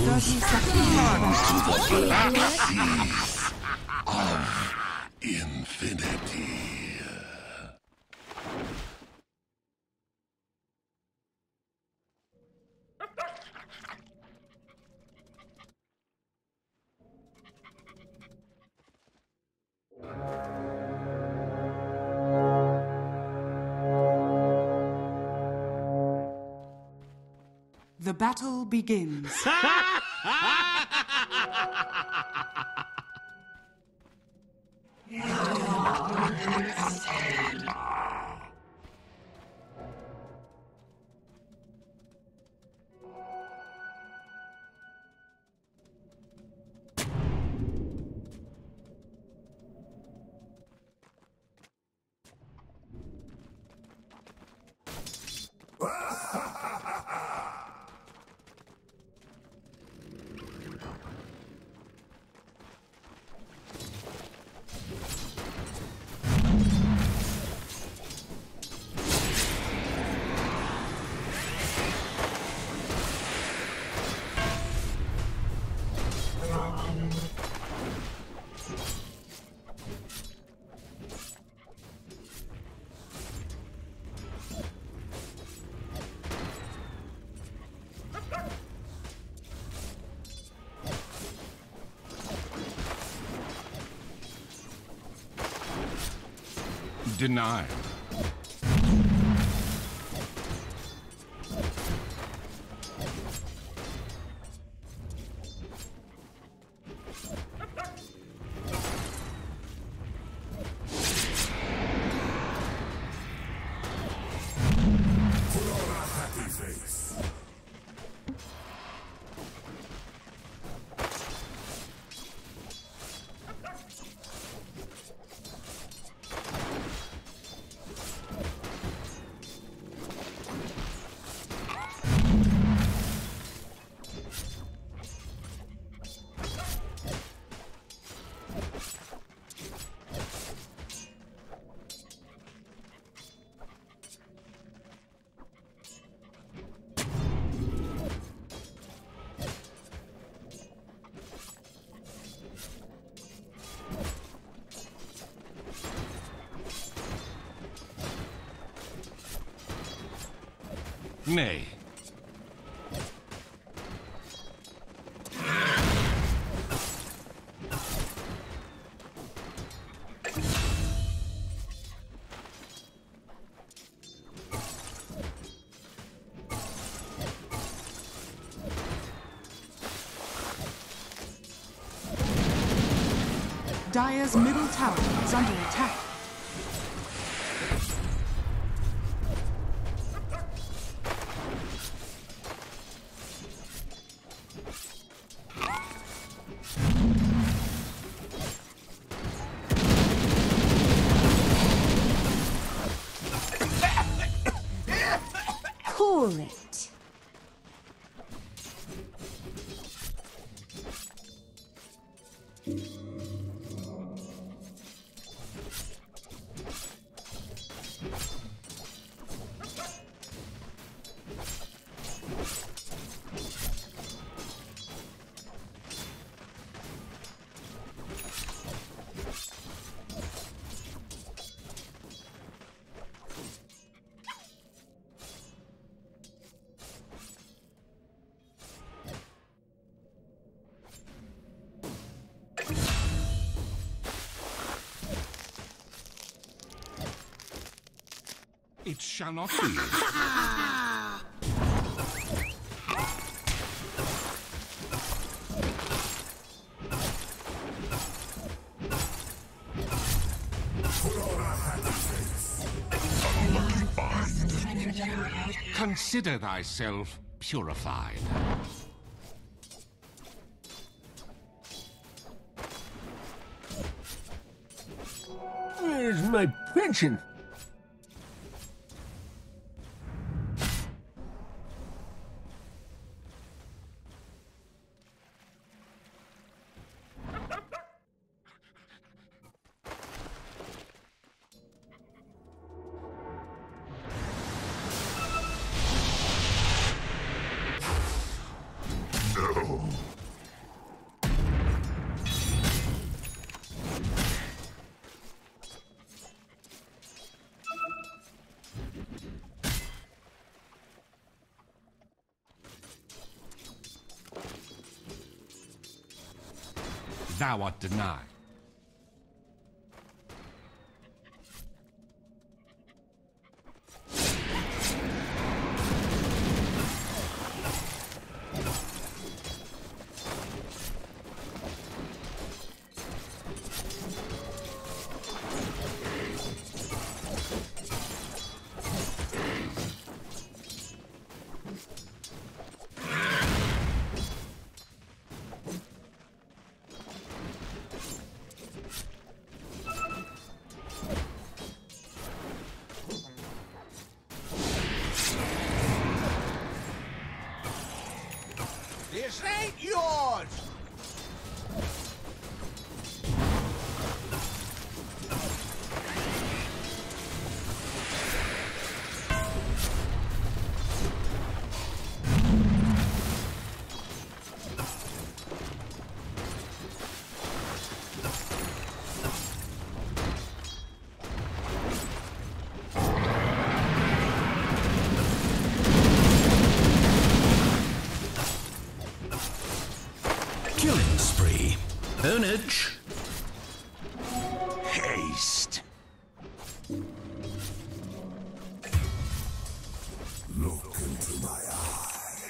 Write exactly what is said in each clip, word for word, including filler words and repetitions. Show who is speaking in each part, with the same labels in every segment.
Speaker 1: thirty seconds.
Speaker 2: Galaxies of infinity.
Speaker 1: The battle begins.
Speaker 2: Denied. Nay.
Speaker 1: Dire's middle tower is under attack.
Speaker 3: Cool it.
Speaker 2: It shall not be. Unlucky bind. Consider thyself purified.
Speaker 4: Where's my pension?
Speaker 2: No. Thou art denied.
Speaker 4: This ain't yours!
Speaker 3: Killing spree. Ownage.
Speaker 4: Haste.
Speaker 5: Look into my eye.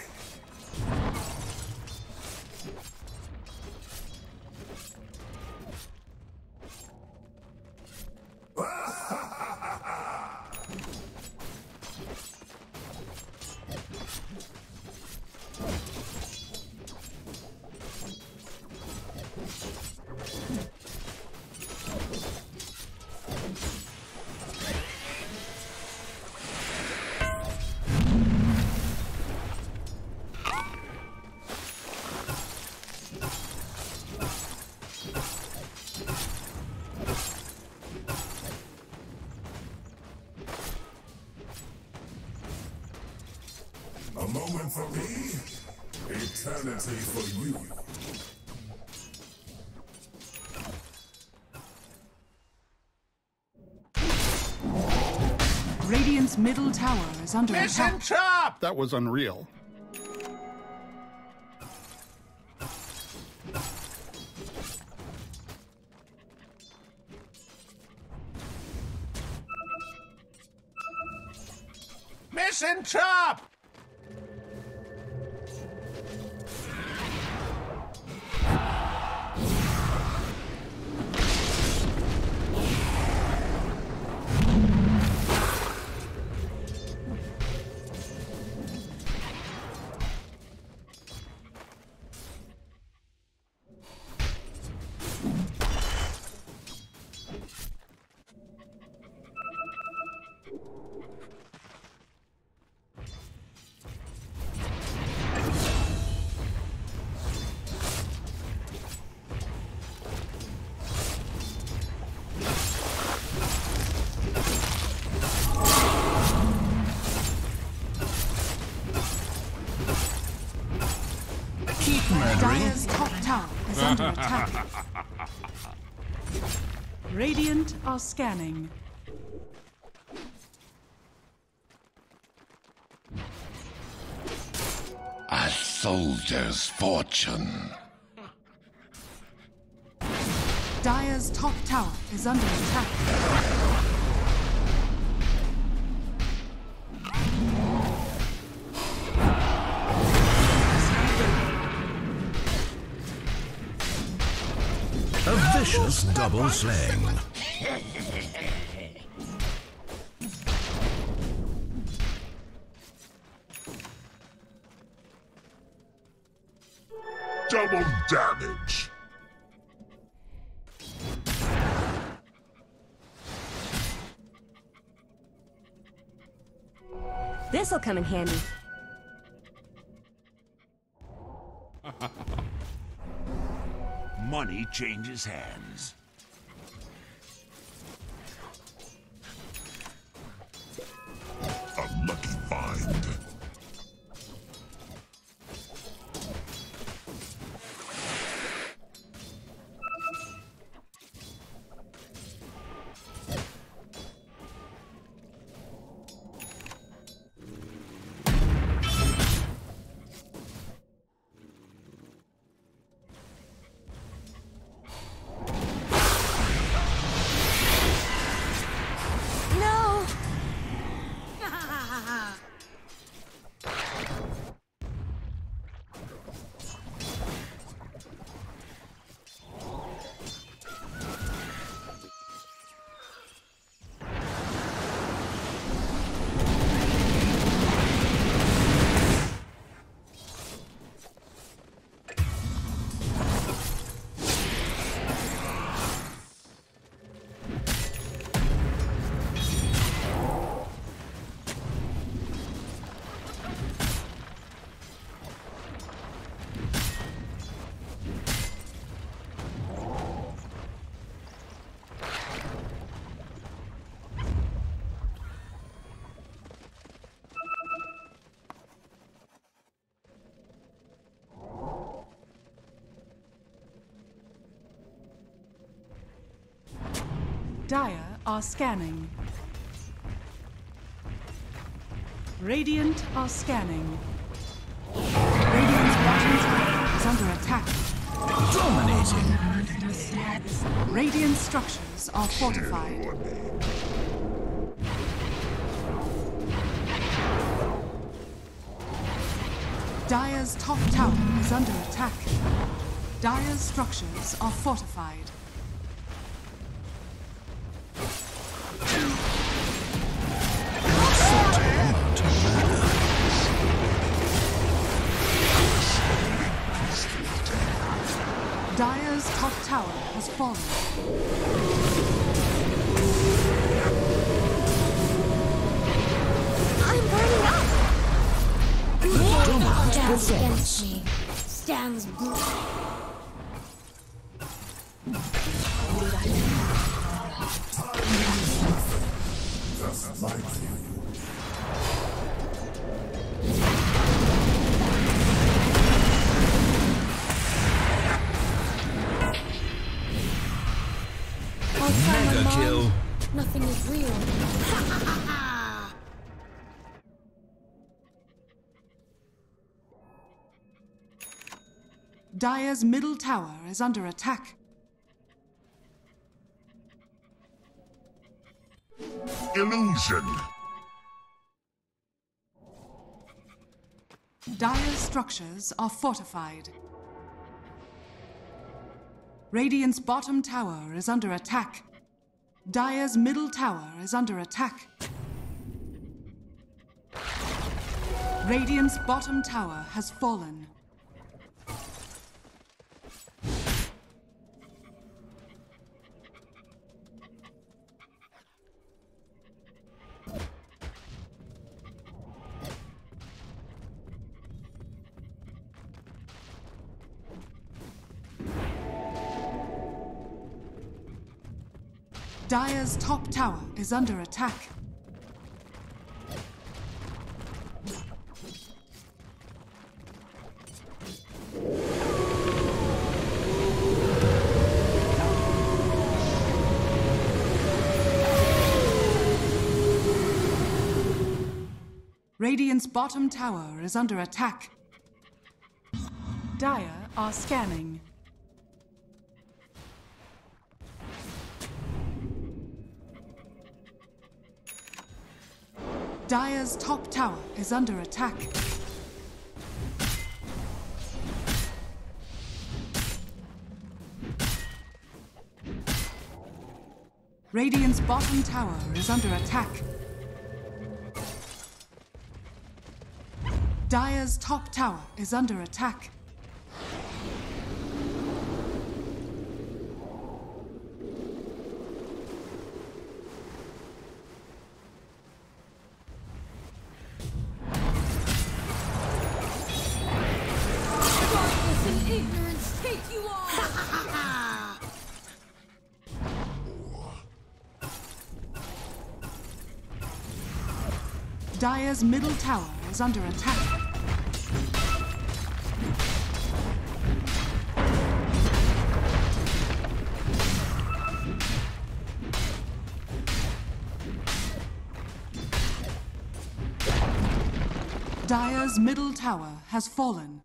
Speaker 5: A moment for me, eternity for you.
Speaker 1: Radiant's middle tower is under
Speaker 4: Mission
Speaker 1: attack.
Speaker 4: top!
Speaker 6: That was unreal.
Speaker 4: Mission top!
Speaker 3: Keep murdering.
Speaker 1: Dire's top tower is under attack. Radiant are scanning.
Speaker 2: A soldier's fortune.
Speaker 1: Dire's top tower is under attack.
Speaker 3: A vicious double slaying.
Speaker 5: Double damage.
Speaker 7: This'll come in handy.
Speaker 4: Money changes hands.
Speaker 5: A lucky find.
Speaker 1: Dire are scanning. Radiant are scanning. Radiant's bottom tower is under attack.
Speaker 3: Dominating.
Speaker 1: Radiant structures are fortified. Dire's top tower is under attack. Dire's structures are fortified. Dire's top tower has fallen.
Speaker 7: I'm burning up! Who stands against me stands blue.
Speaker 5: Just like you.
Speaker 3: Mega kill.
Speaker 7: Nothing is real.
Speaker 1: Dire's middle tower is under attack.
Speaker 2: Illusion.
Speaker 1: Dire's structures are fortified. Radiant's bottom tower is under attack. Dire's middle tower is under attack. Radiant's bottom tower has fallen. Dire's top tower is under attack. Radiant's bottom tower is under attack. Dire are scanning. Dire's top tower is under attack. Radiant's bottom tower is under attack. Dire's top tower is under attack. Dire's middle tower is under attack. Dire's middle tower has fallen.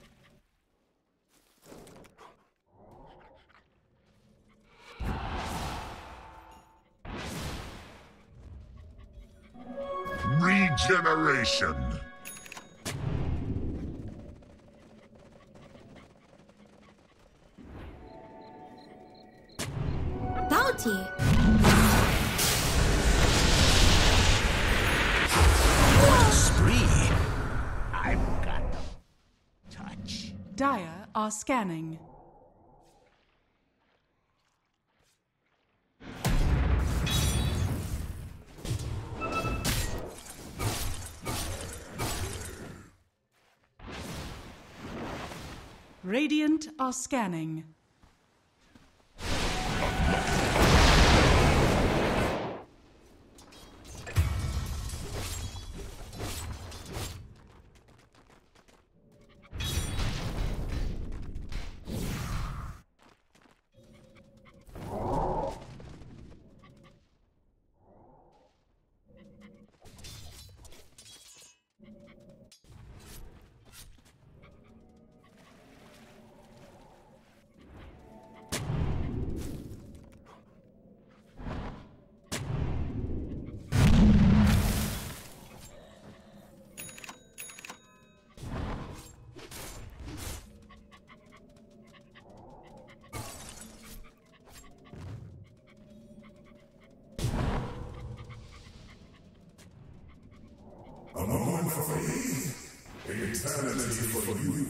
Speaker 2: Regeneration.
Speaker 7: Bounty!
Speaker 3: Spree.
Speaker 4: I've got the touch.
Speaker 1: Dire are scanning. Radiant are scanning.
Speaker 5: Eternity for you.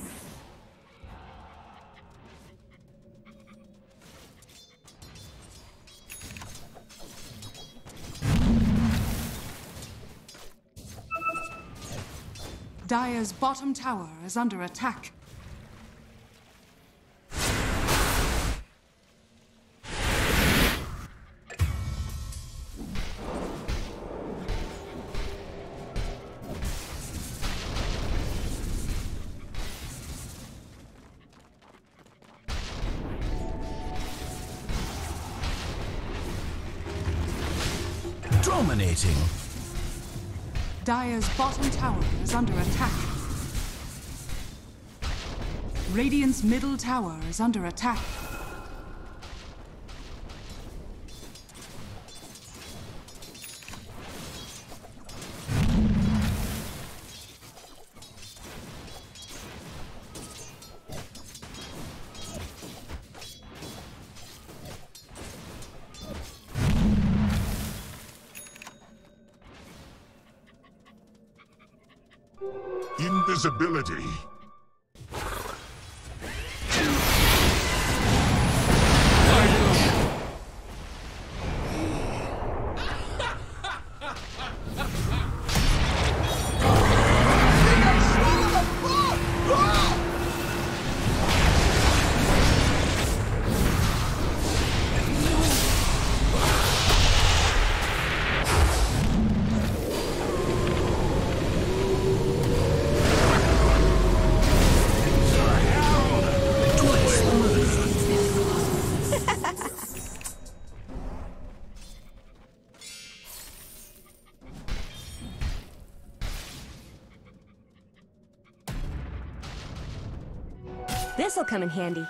Speaker 1: Dire's bottom tower is under attack.
Speaker 3: Dominating.
Speaker 1: Dire's bottom tower is under attack. Radiant's middle tower is under attack.
Speaker 2: Invisibility.
Speaker 7: This'll come in handy.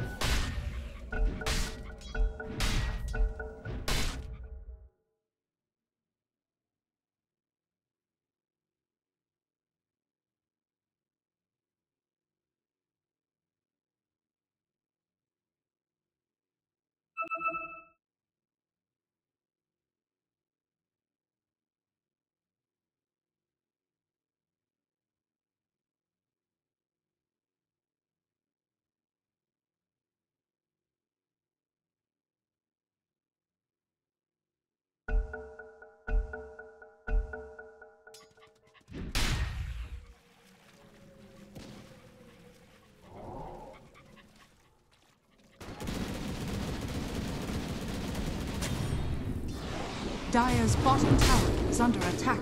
Speaker 1: Dire's bottom tower is under attack.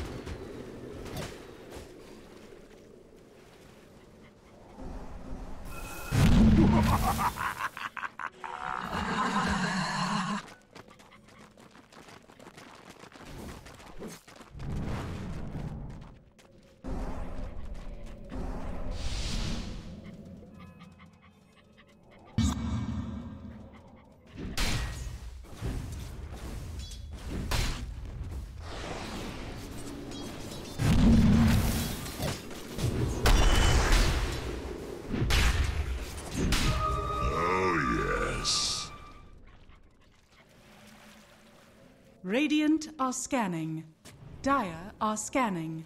Speaker 1: Radiant are scanning. Dire are scanning.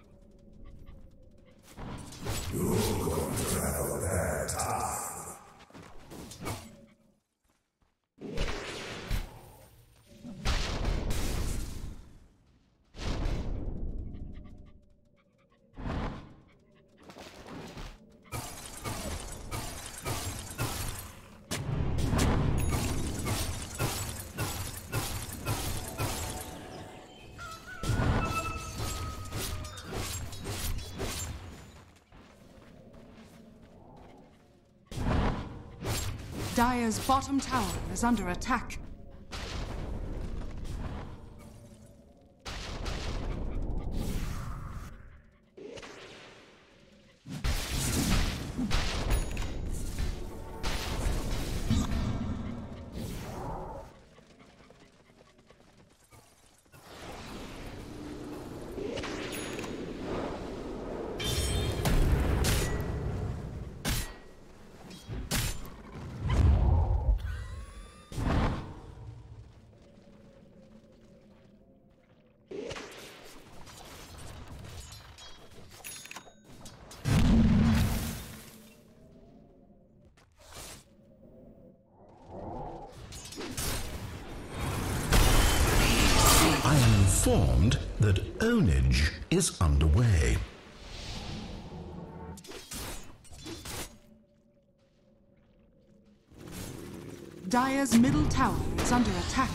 Speaker 5: You're going to have a bad time.
Speaker 1: Dire's bottom tower is under attack.
Speaker 3: informed that ownage is underway.
Speaker 1: Dire's middle tower is under attack.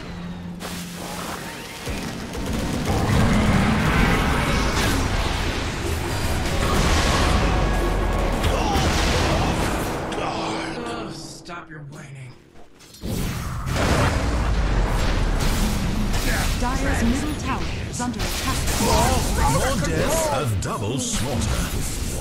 Speaker 6: Oh, stop your whining.
Speaker 1: Dire's middle tower is under attack.
Speaker 3: More death, a double slaughter.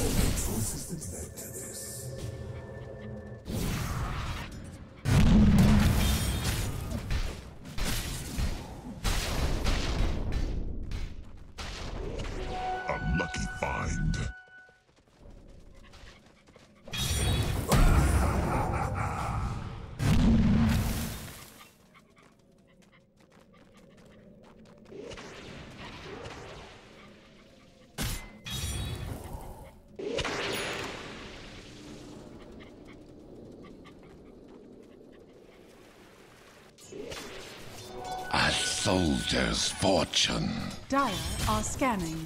Speaker 2: A lucky find. A soldier's fortune.
Speaker 1: Dire are scanning.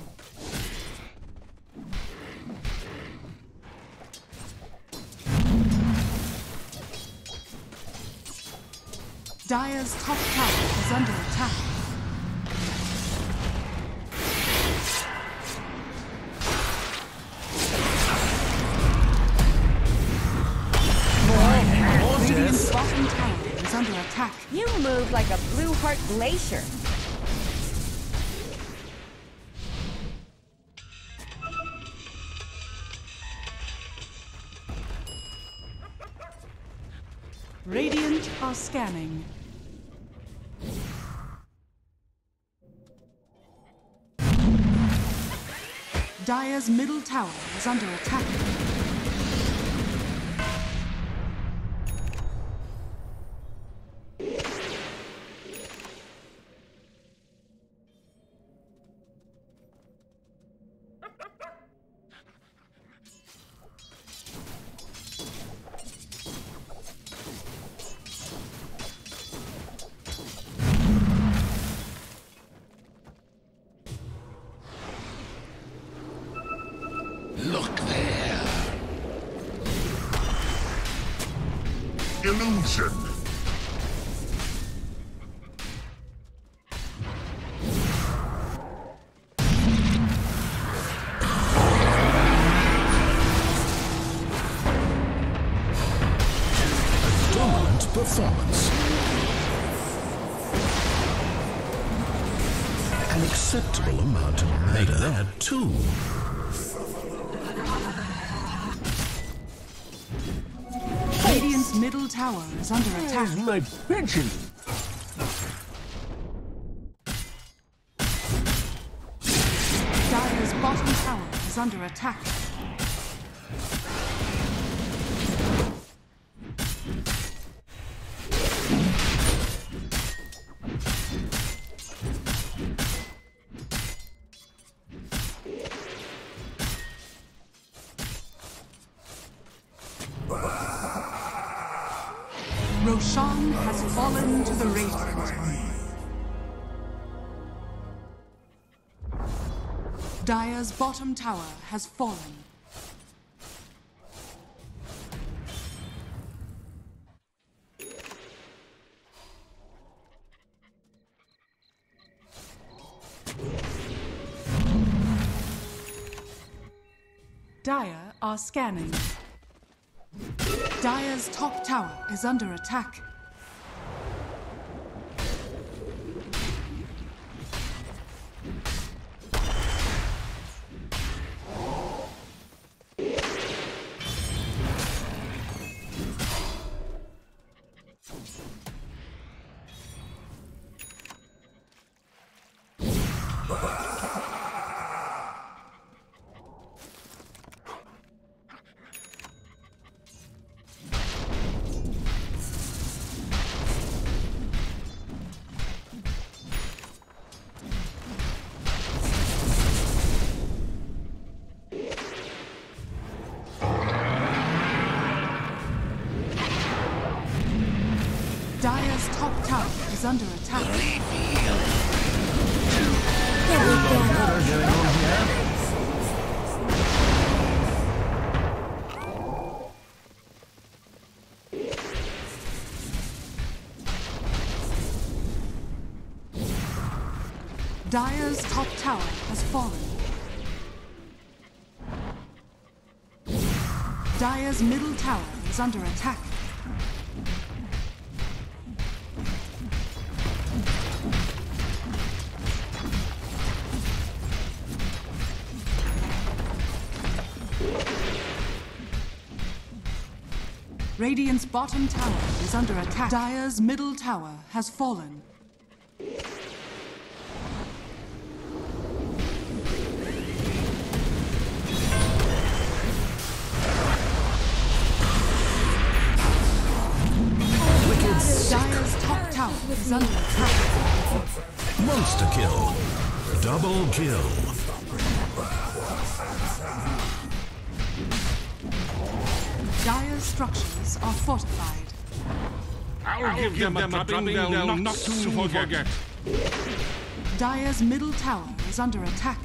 Speaker 1: Dire's top tower is under attack. Radiant's bottom tower is under attack.
Speaker 7: You move like a blue heart glacier.
Speaker 1: Radiant are scanning. Dire's middle tower is under attack.
Speaker 2: Look there. Illusion.
Speaker 3: Dominant performance. An acceptable amount of murder there too.
Speaker 1: Radiant's middle tower is under attack.
Speaker 4: My pension.
Speaker 1: Dire's bottom tower is under attack. Roshan has fallen to the Radiant. Dire's bottom tower has fallen. Dire are scanning. Dire's top tower is under attack. Dire's top tower is under attack.
Speaker 4: Reveal.
Speaker 1: Dire's top tower has fallen. Dire's middle tower is under attack. Radiant's bottom tower is under attack. Dire's middle tower has fallen. Dire's top tower is under attack.
Speaker 3: Monster kill. Double kill.
Speaker 1: Dire's structures are fortified.
Speaker 8: I'll, I'll give, give them, them a drubbing they'll not, not soon forget. forget.
Speaker 1: Dire's middle tower is under attack.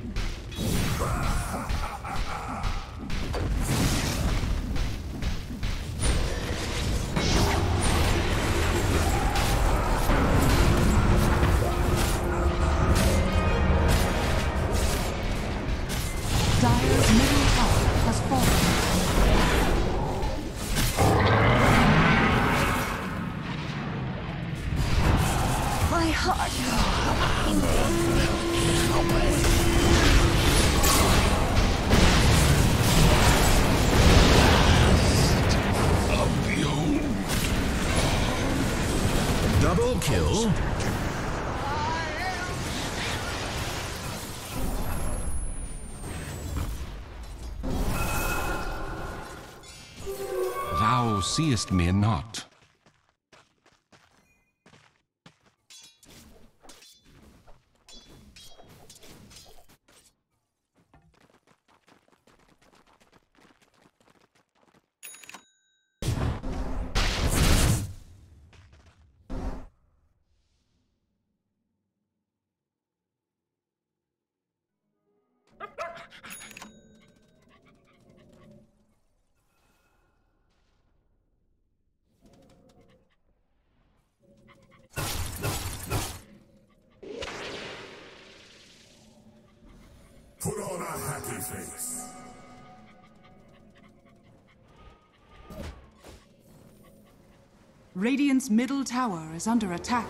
Speaker 1: Dire's middle tower has fallen.
Speaker 7: My heart.
Speaker 3: Double kill.
Speaker 8: Thou seest me not.
Speaker 5: Put on a happy face.
Speaker 1: Radiant's middle tower is under attack.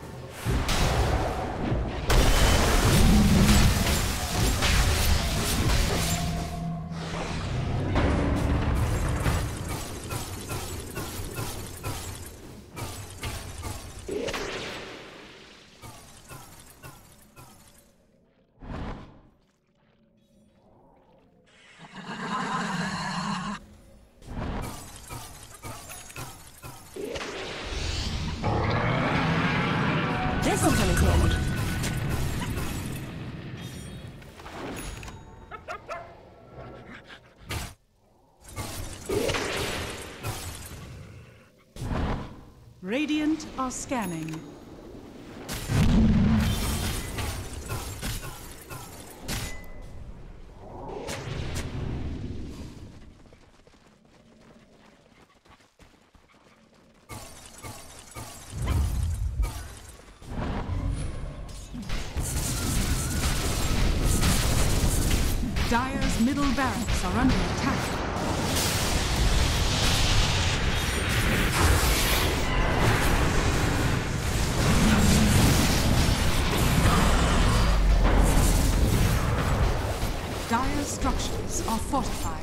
Speaker 7: This will come in handy.
Speaker 1: Radiant are scanning. Dire's middle barracks are under attack. Dire's structures are fortified.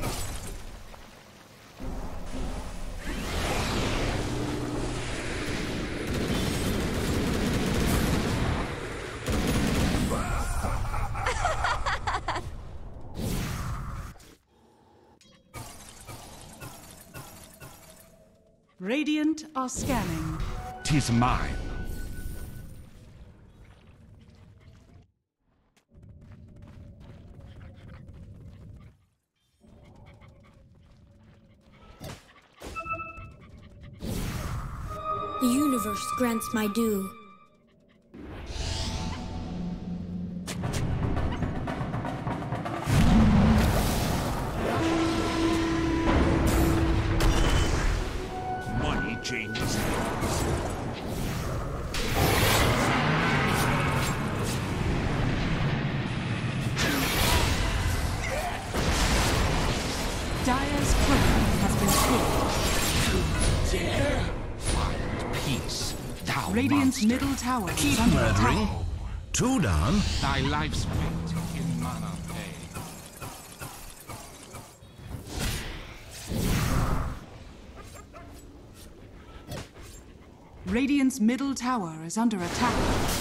Speaker 1: Radiant are scanning.
Speaker 8: 'Tis mine.
Speaker 7: The universe grants my due.
Speaker 4: Money changes hands.
Speaker 1: Dire's turret has been killed.
Speaker 4: Find peace, thou
Speaker 1: Radiant's
Speaker 4: monster.
Speaker 1: middle tower
Speaker 3: Keep
Speaker 1: is under
Speaker 3: murdering.
Speaker 1: attack.
Speaker 3: Two down.
Speaker 4: Thy life's weight in mana pay.
Speaker 1: Radiant's middle tower is under attack.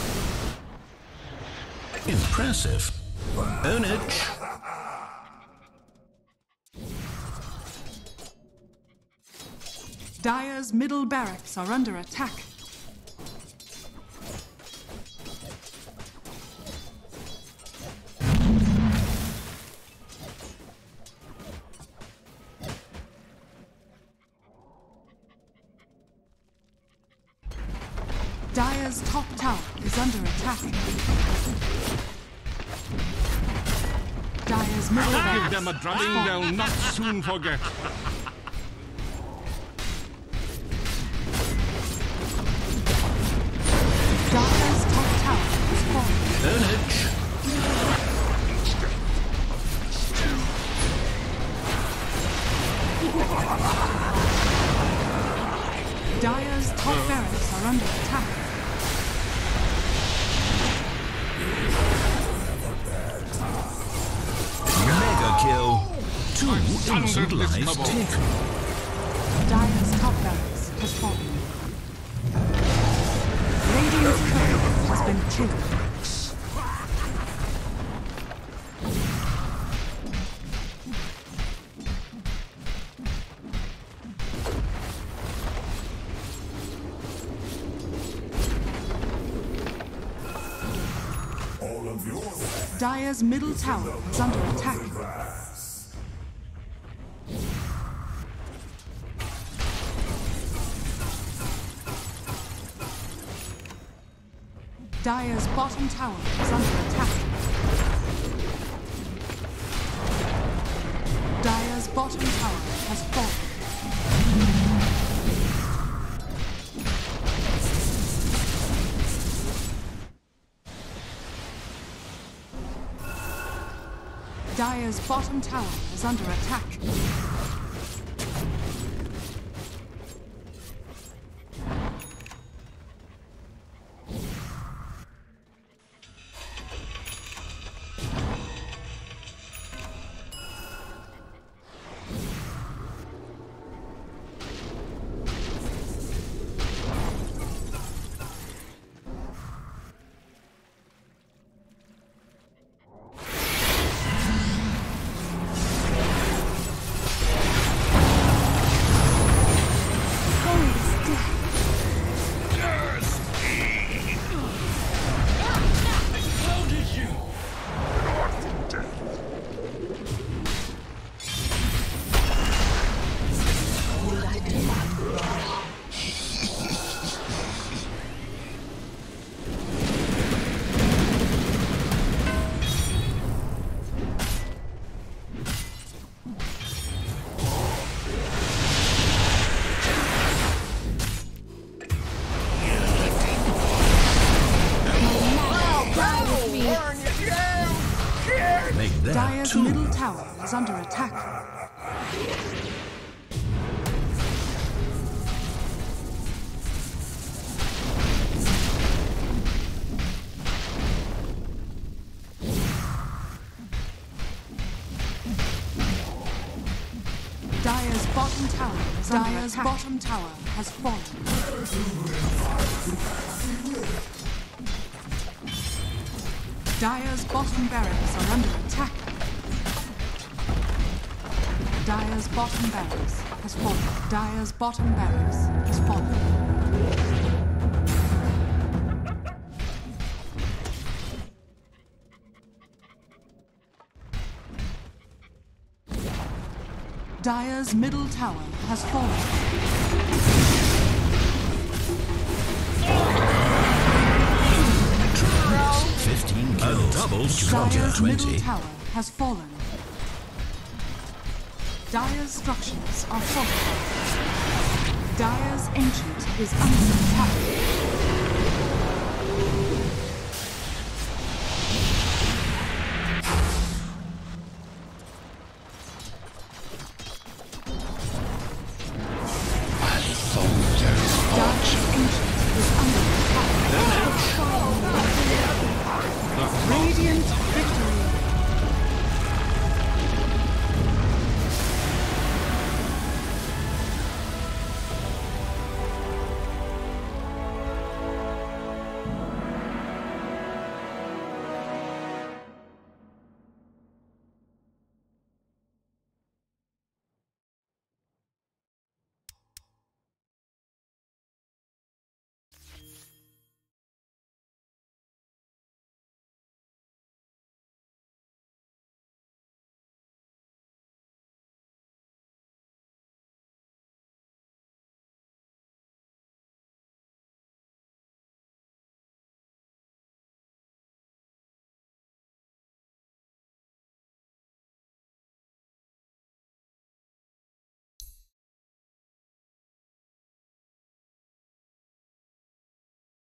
Speaker 3: Impressive. Ownage.
Speaker 1: Dire's middle barracks are under attack. Dire's top tower is under attack. Dire's middle
Speaker 8: Give
Speaker 1: barracks
Speaker 8: them a
Speaker 1: has
Speaker 8: drubbing
Speaker 1: fallen.
Speaker 8: they'll not soon forget.
Speaker 1: Dire's top tower is fallen.
Speaker 3: Ownage.
Speaker 1: Dire's top barracks are under attack.
Speaker 3: Mega kill. Two innocent
Speaker 8: this
Speaker 3: lives
Speaker 8: trouble.
Speaker 3: taken.
Speaker 1: Dire's top barracks has fallen. Radiant's turret has been killed.
Speaker 5: All of your
Speaker 1: Dire's middle tower is under attack.
Speaker 5: grass.
Speaker 1: Dire's bottom tower is under attack. Dire's bottom tower has fallen. Dire's bottom tower is under attack.
Speaker 3: Make that
Speaker 1: Dire's
Speaker 3: two.
Speaker 1: middle tower is under attack. Dire's bottom tower is under Dire's attack. bottom tower has fallen. Dire's bottom barracks are under attack. Dire's bottom barracks has fallen. Dire's bottom barracks has fallen. Dire's middle tower has fallen.
Speaker 3: Fifteen kills. A double slaughter.
Speaker 1: Dire's middle
Speaker 3: Twenty.
Speaker 1: tower has fallen. Dire's structures are fortified. Dire's ancient is under attack.